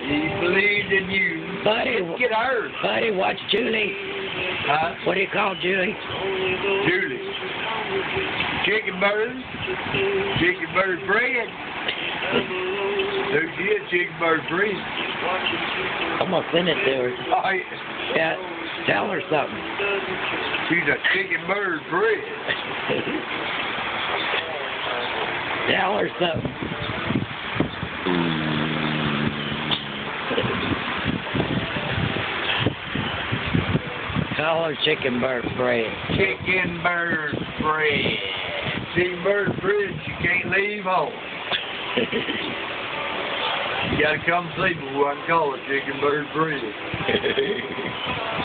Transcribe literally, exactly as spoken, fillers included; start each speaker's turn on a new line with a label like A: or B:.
A: He believed in you.
B: Buddy,
A: Let's get her.
B: buddy, what's Julie?
A: Huh?
B: What do you call Julie?
A: Julie. Chicken bird. Chicken bird bread. There she is, chicken bird bread.
B: I'm going to send it to her.
A: Oh, yeah.
B: Yeah, tell her something.
A: She's a chicken bird bread.
B: Tell her something. Call her chicken bird bread.
A: Chicken bird bread. Chicken bird bread, she can't leave home. You gotta come see me before I can call it chicken bird bread.